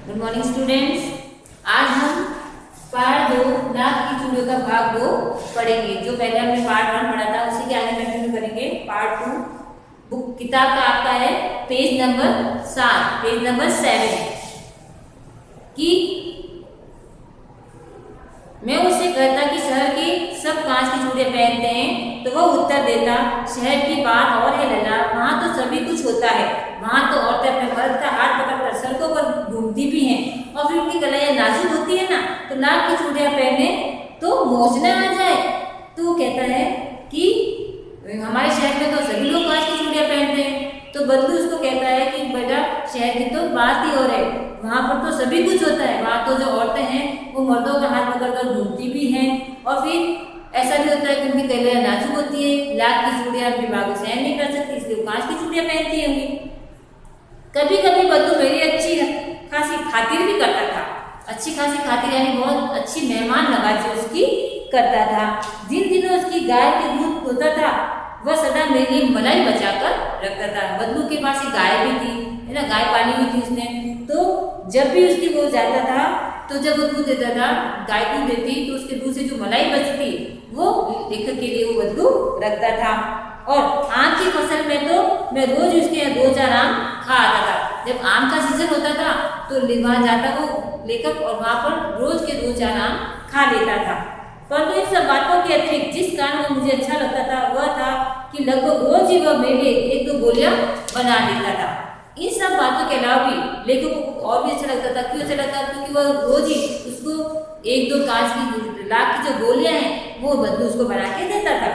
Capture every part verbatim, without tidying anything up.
Good morning students. आज हम part दो नाक की चूड़ियों का भाग दो पढ़ेंगे। जो पहले हमने पार्ट वन पढ़ा था उसी के आगे कंटिन्यू करेंगे। पार्ट टू बुक किताब का आपका है पेज नंबर सात, पेज नंबर सेवन कि मैं उससे कहता कि शहर की सब कांच की चूड़ियां पहनते हैं, तो वह उत्तर देता शहर की बात और है लला, वहाँ तो सभी कुछ होता है। वहाँ तो औरतें अपने मर्द का हाथ पकड़कर सड़कों पर घूमती भी हैं और फिर उनकी कलाइयाँ नाजुक होती है ना, तो नाक की चूड़ियां पहने तो मौज न आ जाए। तो वो कहता है कि हमारे शहर में तो सभी लोग कांच की चूड़ियां पहनते हैं। तो बदलू उसको कहता है कि बेटा शहर की तो बात ही और है, वहाँ पर तो सभी कुछ होता है। वहाँ तो जो औरतें हैं वो मर्दों का हाथ पकड़कर घूमती भी हैं और फिर ऐसा भी होता है कि उनकी कलाइयाँ नाजुक होती है। लाख की चूड़ियां अपनी बागों सहन नहीं कर सकती, इसलिए कांच की चूड़ियां पहनती होंगी। कभी कभी बदलू मेरी अच्छी खासी खातिर भी करता था। अच्छी खासी खातिर यानी बहुत अच्छी मेहमान नवाजी उसकी करता था। जिन दिनों उसकी गाय के दूध होता था वह सदा मेरे लिए मलाई बचाकर रखता था। बदलू के पास एक गाय भी थी, है ना, गाय पाली हुई थी उसने। तो जब भी उसकी वो जाता था तो जब वो दूध देता था, गाय दूध देती तो उसके दूध से जो मलाई बचती वो लेखक के लिए वो बदलू रखता था। और आम की फसल में तो मैं रोज उसके यहाँ दो चार आम खा आता था। जब आम का सीजन होता था तो वहां जाता वो लेखक और वहां पर रोज के दो चार आम खा लेता था। परंतु इन सब बातों के अतिरिक्त जिस कारण वो मुझे अच्छा लगता था वह था कि लगभग रोज ही वह मेरे लिए एक दो गोलियां बना देता था। इन सब बातों के अलावा भी लेखक को और भी अच्छा लगता था। क्यों अच्छा लगता था? क्योंकि वह रोज ही उसको एक दो कांच की लाख की जो गोलियां हैं वो बदलू उसको बना के देता था।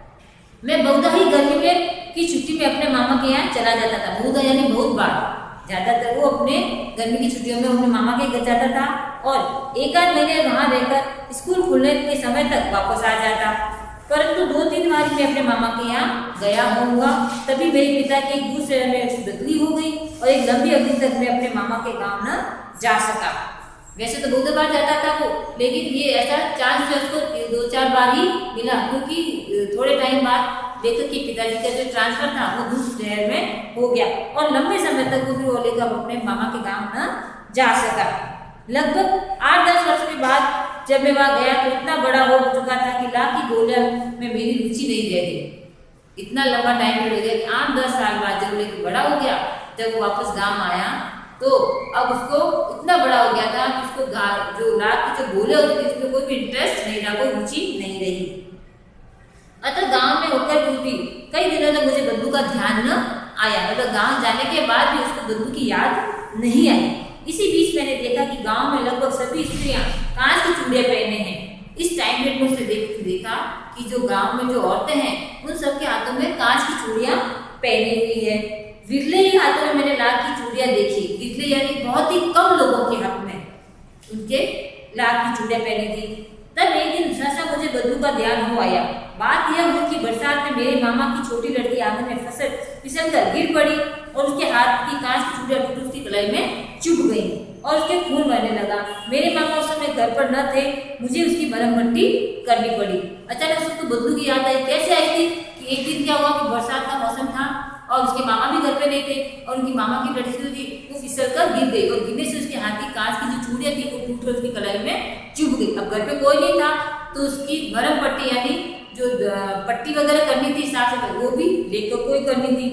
मैं बहुधा ही गर्मी में की छुट्टी में अपने मामा के यहाँ चला जाता था। बहुधा यानी बहुत बार ज्यादातर वो अपने गर्मी की छुट्टियों में अपने मामा के घर जाता था और एक आध महीने वहां रहकर स्कूल खुलने के समय तक वापस आ जाता। परंतु दो तीन बार मैं अपने मामा के यहाँ गया होऊंगा, तभी मेरे पिता की एक दूसरे में बदली हो गई और एक लंबी अवधि तक मैं अपने मामा के गाँव न जा सका। वैसे तो बहुत बार जाता था वो, लेकिन ये ऐसा चांस जो उसको दो चार बार ही मिला, क्योंकि थोड़े टाइम बाद लेखक के पिताजी का जो ट्रांसफर था वो दूसरे शहर में हो गया और लंबे समय तक वो फिर वो लेखक अपने मामा के गांव न जा सका। लगभग आठ दस वर्ष के बाद जब मैं वहां गया तो इतना बड़ा हो चुका था कि लाख की गोलियां में मेरी रुचि नहीं रह गई। इतना लंबा टाइम हो गया कि आठ दस साल बाद जब लेकिन बड़ा हो गया, जब वो वापस गाँव आया तो अब उसको इतना बड़ा हो गया था कि उसको जो लाख की जो गोलियां होती थी उसमें कोई भी इंटरेस्ट नहीं रहा, कोई रुचि नहीं रही। अतः गांव में होकर भी कई दिनों तक मुझे बदलू का ध्यान न आया, मतलब गांव जाने के बाद भी उसको बदलू की याद नहीं आई। इसी बीच मैंने देखा कि गांव में लगभग सभी स्त्रियां कांच की चूड़ियां पहने हैं। इस टाइम पीरियड में उसने देख देखा कि जो गांव में जो औरतें हैं उन सबके हाथों में कांच की चूड़ियां पहनी हुई है। विरले ही हाथों में मैंने लाख की चूड़ियां देखी। विरले यानी बहुत ही कम लोगों के हाथ में उनके लाख की चूड़ियां पहनी थी। तब एक दिन सहसा मुझे बदलू का ध्यान हो आया। बात यह हुई कि बरसात में मेरे मामा की छोटी लड़की आंगन में फसल फिसल कर गिर पड़ी और उसके हाथ की कांच की चूड़ियां टूट उसकी कलाई में चुभ गई और उसके खून बहने लगा। मेरे मामा उस समय घर पर न थे, मुझे उसकी मरहम पट्टी करनी पड़ी। अचानक उसको बदलू की याद आई। कैसे आई थी कि एक दिन क्या हुआ कि बरसात का मौसम था और उसके मामा भी घर पे नहीं थे और उनकी मामा की लड़की जो थी वो फिसल कर गिर गई और गिरने से उसके हाथ की कांच की जो चूड़ियां थी वो टूट कर उसकी कलाई में चुभ गई। अब घर पे कोई नहीं था तो उसकी मरहम पट्टी यानी जो पट्टी वगैरह करनी थी साफ सफाई वो भी लेखक को ही करनी थी।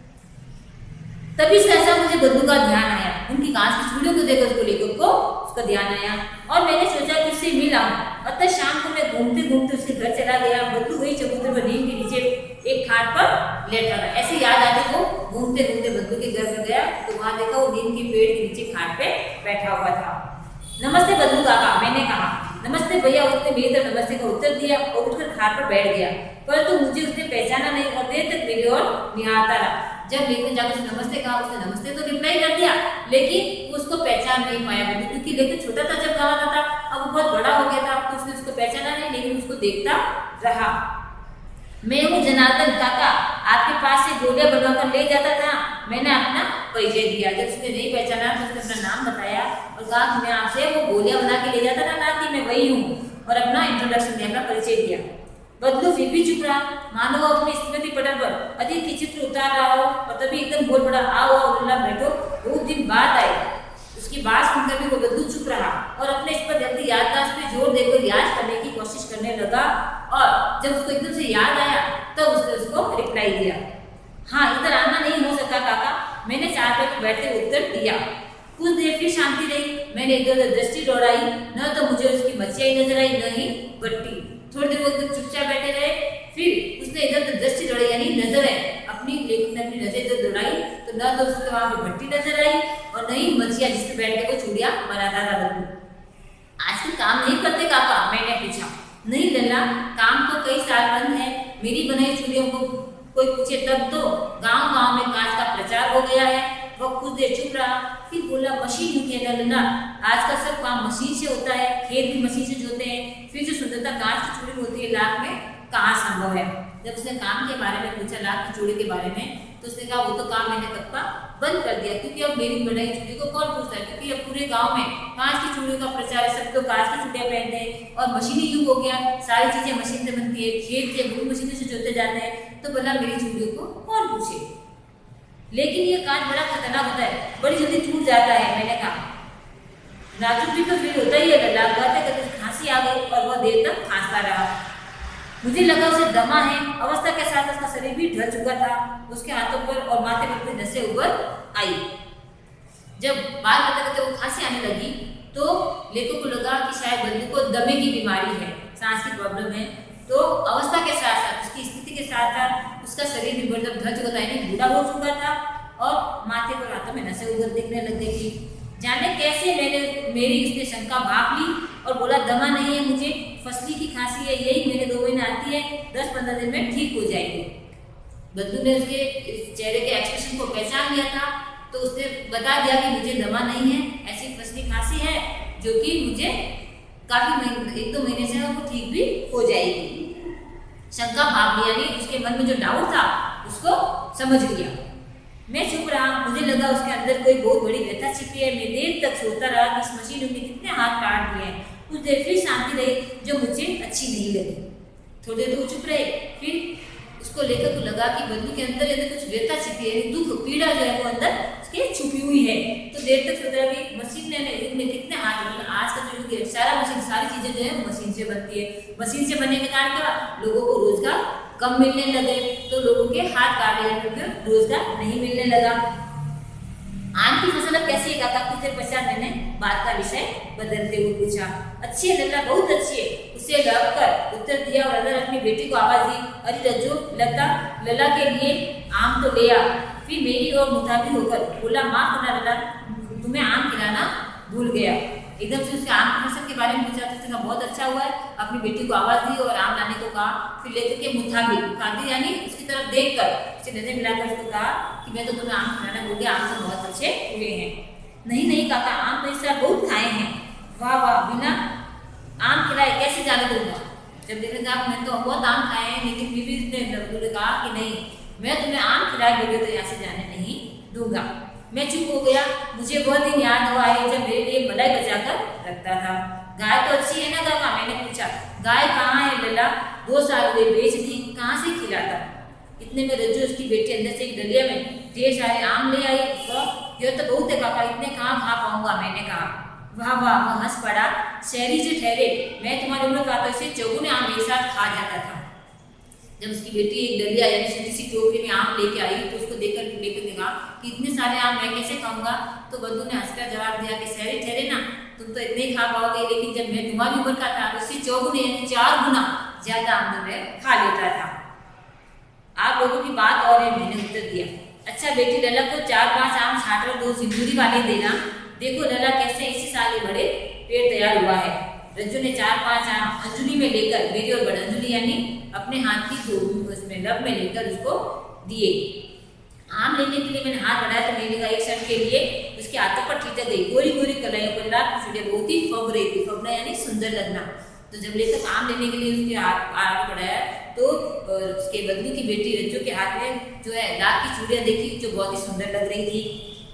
तभी सहसा मुझे बदलू का ध्यान आया। उनकी कांच की चूड़ियों को देखकर उसको लेखक को उसका ध्यान आया और मैंने सोचा कि उससे मिला। अतः शाम को मैं घूमते घूमते उसके घर चला गया। बदलू वही चबूतरे पर नीम के नीचे एक खाट पर लेटा था। ऐसे याद आती वो घूमते घूमते बदलू के घर में गया तो वहां देखा वो नीम के पेड़ के नीचे खाट पे बैठा हुआ था। नमस्ते बदलू काका, मैंने कहा। नमस्ते भैया, उसने मेरी तरफ नमस्ते का उत्तर दिया और उठकर खाट पर बैठ गया, परंतु मुझे उसने पहचाना नहीं और देर तक मेरी ओर निहारता रहा। जब लेखक जाकर उसने नमस्ते कहा, उसने नमस्ते तो रिप्लाई कर दिया लेकिन उसको पहचान नहीं पाया बदलू, क्योंकि लेखक छोटा था जब गाँव आता था, अब वो बहुत बड़ा हो गया था तो उसने उसको पहचाना नहीं, लेकिन उसको देखता रहा। मैं हूँ जनार्दन काका, आपके पास से गोलियां बनवाकर ले जाता था। मैंने अपना परिचय दिया। जब उसने नहीं पहचाना तो उसने अपना नाम बताया और कहा कि मैं आपसे वो गोलियां बना के ले जाता था ना, कि मैं वही हूँ, और अपना इंट्रोडक्शन दिया, अपना परिचय दिया। बदलू फिर भी चुप रहा, मानो वो अपनी स्मृति पटल पर अतीत की चित्र उतार रहा हो और तभी एकदम बोल पड़ा, आओ आओ लल्ला बैठो, बहुत दिन बाद आए। उसकी बात सुन सुनकर भी वो बदलू चुप रहा और अपने इस पर जल्दी याददाश्त पे जोर देकर याद करने की कोशिश करने लगा। और जब उसको एकदम से याद आया तब तो उसने उसको रिप्लाई दिया, हाँ इधर आना नहीं हो सका काका, मैंने चार पे बैठते उत्तर दिया। कुछ देर फिर शांति रही, मैंने इधर उधर दृष्टि दौड़ाई, न तो मुझे उसकी मच्छियाँ नजर आई न ही बट्टी। थोड़ी देर वो एकदम चुपचाप बैठे रहे, फिर उसने इधर उधर दृष्टि दौड़ाई यानी नजर है अपनी, लेकिन ने अपनी नजर इधर दौड़ाई तो न तो उसके वहां पे भट्टी नजर आई और न ही मच्छियाँ जिसपे बैठ के वो चूड़ियां बनाता था बदलू। आजकल काम नहीं करते काका, मैंने पूछा। नहीं लल्ला, काम तो कई साल बंद है, मेरी बनाई चूड़ियों को कोई पूछे तब तो गांव गांव में कांच का प्रचार हो गया है। वो कुछ देर चुप रहा, फिर बोला मशीन ही है लल्ला, आजकल सब काम मशीन से होता है, खेत भी मशीन से जोते हैं, फिर जो सुंदरता कांच की चूड़ी होती है लाख में कहाँ संभव है। जब उसने काम के बारे में पूछा, लाख की चूड़ी के बारे में, तो उसने कहा वो तो काम मैंने कब का बंद कर दिया, क्योंकि अब मेरी बनाई चूड़ी को कौन पूछता है, क्योंकि अब पूरे गांव में कांच की चूड़ियों का प्रचार है, सब लोग कांच की चूड़ियां पहनते हैं और मशीनी युग हो गया, सारी चीजें मशीन से बनती है, खेत के वो मशीनों से जोते जाते हैं, तो बोला मेरी चूड़ियों को कौन पूछे। लेकिन ये कांच बड़ा खतरनाक होता है, बड़ी जल्दी टूट जाता है। मैंने कहा नाजुक भी तो फिर होता ही है लल्ला, गाते गाते खांसी आ गई और वह देर तक खांसता रहा। मुझे लगा उसे दमा है, अवस्था के साथ उसका शरीर भी ढल चुका था, उसके हाथों पर और माथे पर कुछ नसें उभर आई। जब बात करते करते वो खांसी आने लगी तो लेखक को लगा कि शायद बंधु को दमे की बीमारी है, सांस की प्रॉब्लम है। तो अवस्था के साथ साथ उसकी स्थिति के साथ साथ उसका शरीर भी मतलब ढल चुका था, यानी बूढ़ा हो चुका था और माथे पर हाथों में नसें उभर दिखने लग गई थी। जाने कैसे मैंने मेरी उसने शंका भाप ली और बोला दमा नहीं है मुझे, फसली की खांसी है, यही मेरे दो महीने आती है, दस पंद्रह दिन में ठीक हो जाएगी। बद्दू ने उसके चेहरे के एक्सप्रेशन को पहचान लिया था, तो उसने बता दिया कि मुझे दमा नहीं है, ऐसी फसली खांसी है जो कि मुझे काफी महीने एक दो महीने से वो ठीक भी हो जाएगी। शंका भाप लिया, यानी उसके मन में जो डाउट था उसको समझ लिया। मैं चुप रहा, मुझे लगा उसके अंदर कोई बहुत बड़ी व्यथा छिपी है। मैं देर तक सोचता रहा कि इस मशीन ने कितने हाथ काट दिए हैं। कुछ देर फिर शांति रही जो मुझे अच्छी नहीं लगी। थोड़ी देर तो चुप रहे, फिर उसको लेकर को लगा कि बंधु के अंदर यदि कुछ व्यथा छिपी है, दुख पीड़ा जो है वो अंदर उसके छुपी हुई है। तो देर तक सोच रहा कि मशीन ने इनमें कितने हाथ, आज का जो युग है सारा मशीन, सारी चीजें जो है मशीन से बनती है। मशीन से बनने के कारण क्या लोगों को रोजगार कम मिलने लगे, तो लोगों के हाथ काटे जाने पर रोजगार नहीं मिलने लगा। आम की फसल अब कैसी है काका? कुछ देर पश्चात मैंने बात का विषय बदलते हुए पूछा। अच्छी है लल्ला, बहुत अच्छी है, उसे लगकर उत्तर दिया और अदर अपनी बेटी को आवाज दी, अरे रज्जू लता लल्ला के लिए आम तो ले आ। फिर मेरी और मुताबिक होकर बोला, माफ करना लल्ला, तुम्हें आम खिलाना भूल गया। एकदम से उसके आम की फसल के बारे में पूछा, तो उसने कहा बहुत अच्छा हुआ है, अपनी बेटी को आवाज दी और आम लाने को कहा। फिर लेकर के मुताबिक खादी यानी उसकी तरफ देखकर उसे नजर मिलाकर उसको कहा कि मैं तो तुम्हें आम खिलाना भूल गया, आम तो बहुत अच्छे हुए हैं। नहीं नहीं काका, आम तो इस साल बहुत खाए हैं। वाह वाह, बिना आम खिलाए कैसे जाने दूंगा? जब देखेंगे आप, मैं तो बहुत आम खाए हैं, लेकिन फिर भी उसने कहा कि नहीं, मैं तुम्हें आम खिलाए बगैर तो यहाँ से जाने नहीं दूंगा। मैं चुप हो गया। मुझे वह दिन याद हुआ है जब मेरे लिए मलाई बचाकर रखता था। गाय तो अच्छी है ना काका? मैंने पूछा। गाय कहाँ है लल्ला? दो साल हुए बेच दी, कहाँ से खिलाता? इतने में रज्जू उसकी बेटी अंदर से एक डलिया में ढेर सारे आम ले आई। यह तो बहुत है काका, इतने कहाँ खा पाऊंगा? मैंने कहा। वाह वाह, वह हंस पड़ा। शहरी से ठहरे, मैं तुम्हारी उम्र का तो इसे चौगुने आम एक साथ खा जाता था। जब उसकी बेटी एक डलिया यानी छोटी सी टोकरी में आम लेके आई तो उसको देखकर लेकर देखा कि इतने सारे आम मैं कैसे खाऊंगा? तो बंधु ने हंसकर जवाब दिया कि शहरी ठहरे ना, तुम तो इतने ही खा पाओगे, लेकिन जब मैं तुम्हारी उम्र का था तो उससे चौगुने यानी चार गुना ज्यादा आम तो मैं खा लेता था। आप लोगों की बात और है, मैंने उत्तर दिया। अच्छा बेटी, लल्ला को चार पांच आम छाट और दो सिंदूरी वाले देना। देखो लल्ला कैसे इसी साल ये बड़े पेड़ तैयार हुआ है। रज्जू ने चार पांच आम अंजुली में लेकर, मेरी और बड़ अंजुली यानी अपने हाथ की उसमें लब में लेकर उसको दिए। आम लेने के लिए मैंने हाथ बढ़ाया तो मैंने कहा एक क्षण के लिए उसके हाथों पर ठिठक गई। गोरी गोरी कलाइयों पर लाख चूड़ियां बहुत ही फब रही थी। फबना यानी सुंदर लगना। तो जब लेकर आम लेने के लिए उसके हाथ आगे बढ़ाया तो उसके बदलू की बेटी रज्जू के हाथ में जो है लाख की चूड़ियां देखी जो बहुत ही सुंदर लग रही थी।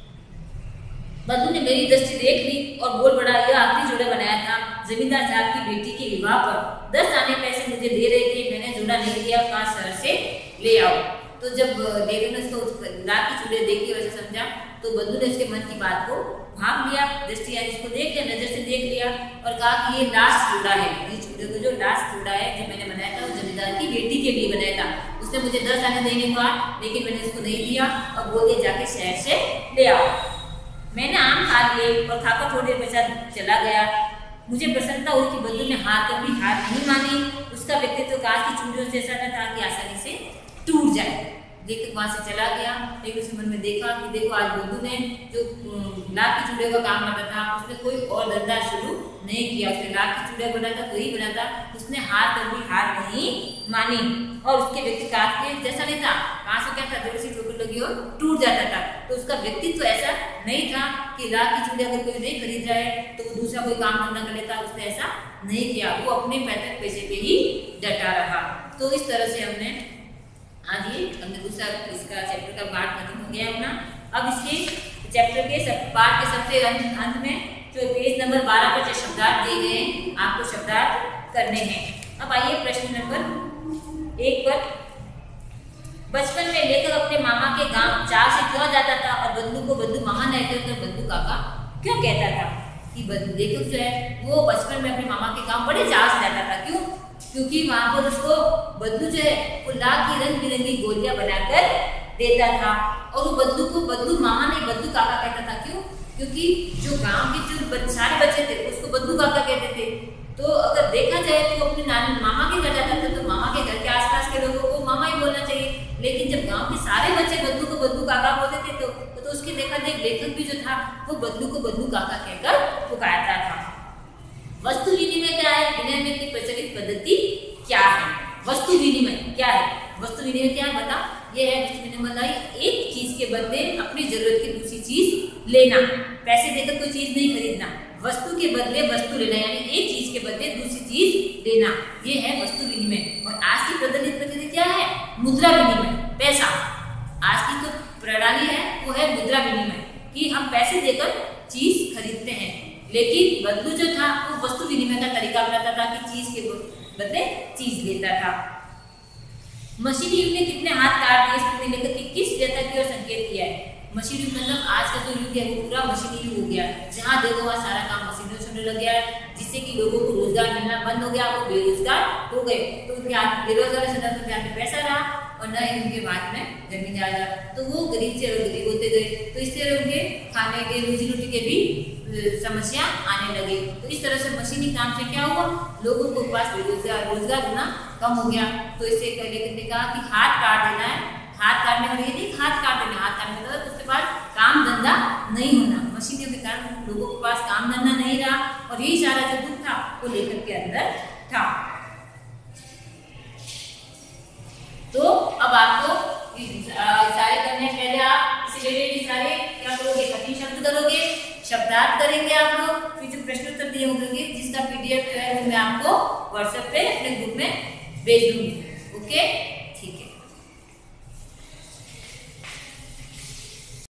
बदलू ने मेरी दृष्टि देख ली और बोल पड़ा, यह आखिरी जोड़ा बनाया था जमींदार साहब की बेटी के विवाह पर। दस आने पैसे मुझे दे रहे थे, मैंने जोड़ा नहीं दिया, कहा शहर से ले आओ। तो जब लेखक ने उसको लाख की चूड़ियां देखी वैसे समझा तो बदलू ने उसके मन की बात को भाप लिया। दृष्टि लिया, इसको देख लिया, नजर से देख लिया और कहा कि ये लास्ट जोड़ा है, ये चूड़े को जो लास्ट जोड़ा है जो मैंने बनाया था वो जमींदार की बेटी के लिए बनाया था। उसने मुझे दस आने देने को कहा, लेकिन मैंने उसको नहीं दिया और बोल दिया जाके शहर से ले आओ। मैंने आम खा लिए और खाकर थोड़ी देर पश्चात चला गया। मुझे प्रसन्नता हुई कि बंधु ने हार कर भी हार नहीं मानी। उसका व्यक्तित्व कांच की चूड़ियों से ऐसा था कि आसानी से टूट जाए। लेखक वहां से चला गया, लेकिन उसके मन में देखा कि देखो आज बंधु ने जो लाख की चूड़ियों का काम करता था उसने कोई और धंधा शुरू नहीं किया, उसने लाख की चूड़ियां बना था वही बना था, उसने हार कर भी हार नहीं मानी। और उसके व्यक्ति कांच के जैसा नहीं था, कांच को क्या था, जब सी ठोकर लगी और टूट जाता था। तो उसका व्यक्तित्व ऐसा नहीं था कि लाख की चूड़ियां अगर कोई नहीं खरीद रहा है तो वो दूसरा कोई काम धंधा कर लेता, उसने ऐसा नहीं किया, वो अपने पैतृक पैसे पे ही डटा रहा। तो इस तरह से हमने आज ये हमने दूसरा इसका चैप्टर का पार्ट खत्म हो गया अपना। अब इसके चैप्टर के सब पार्ट के सबसे अंत अंत में जो पेज नंबर बारह पर जो शब्दार्थ दिए गए हैं आपको शब्दार्थ करने हैं। अब आइए प्रश्न नंबर एक पर। बचपन में लेखक अपने मामा के गांव चार से क्यों जाता था और बंधु को बंधु मामा नहीं कहकर बंधु काका क्यों कहता था? कि लेखक जो है वो बचपन में अपने मामा के गांव बड़े चाव से जाता था। क्यों? क्योंकि वहां पर उसको बंधु जो है वो लाख की रंग बिरंगी गोलियां बनाकर देता था और वो बंधु को बंधु मामा नहीं बंधु काका कहता था। क्यों? क्योंकि जो गांव के जो सारे बच्चे थे उसको बंधु काका कहते थे। तो अगर देखा जाए तो अपने नानी मामा के घर जाता था तो मामा के घर के आसपास के लोगों को मामा ही बोलना चाहिए, लेकिन जब गांव के सारे बच्चे बंधु को बंधु काका बोलते थे तो, तो, तो उसके देखा जाए लेखक भी जो था वो बंधु को बंधु काका कहकर पुकारता था। वस्तु विनिमय क्या है? विनिमय की प्रचलित पद्धति क्या है? वस्तु विनिमय क्या है? वस्तु विनिमय क्या है बता? यह है वस्तु विनिमय एक चीज के बदले अपनी जरूरत की दूसरी चीज लेना। पैसे देकर कोई चीज नहीं खरीदना, वस्तु के बदले वस्तु लेना, यानी एक चीज के बदले दूसरी चीज लेना, ये है वस्तु विनिमय। और आज की प्रचलित पद्धति क्या है? मुद्रा विनिमय, पैसा। आज की तो प्रणाली है वो है मुद्रा विनिमय कि हम पैसे देकर चीज खरीदते हैं, लेकिन बंधु जो था वो वस्तु विनिमय का तरीका अपनाता था कि चीज के बदले चीज लेता था। मशीनी युग ने कितने हाथ काट दिए, इसमें लेखक की किस व्यथा की ओर संकेत किया है? मशीनी युग मतलब आज का जो युग है वो पूरा मशीनी युग हो गया, जहाँ देखो वहाँ सारा काम मशीनों से होने लग गया है, जिससे कि लोगों को रोजगार मिलना बंद हो गया, वो बेरोजगार हो गए। तो उनके हाथ बेरोजगार से न तो उनके हाथ में पैसा रहा और न ही उनके हाथ में जमीन जायदाद रहा, तो वो गरीब से गरीब होते गए। तो इससे उनके खाने के रोजी रोटी के भी समस्या आने लगी। तो इस तरह से मशीनी काम से क्या हुआ, लोगों को पास रोजगार रोजगार होना कम हो गया। तो इससे लेखक ने कहा कि हाथ काट देना है, हाथ काटने वाले ये नहीं हाथ काट देना, हाथ काटने का तो उसके पास काम धंधा नहीं होना। मशीनों के कारण लोगों के पास काम धंधा नहीं रहा और यही सारा जो दुख था वो लेखक के अंदर था। तो अब आपको सारे करने पहले आप इसे रिलेटेड सारे क्या करोगे, कठिन शब्द करोगे, शब्दार्थ करेंगे आप लोग, फिर जो प्रश्न उत्तर दिए होंगे जिसका पीडीएफ जो है वो मैं आपको व्हाट्सएप पे अपने ग्रुप में भेज दूंगी। ओके।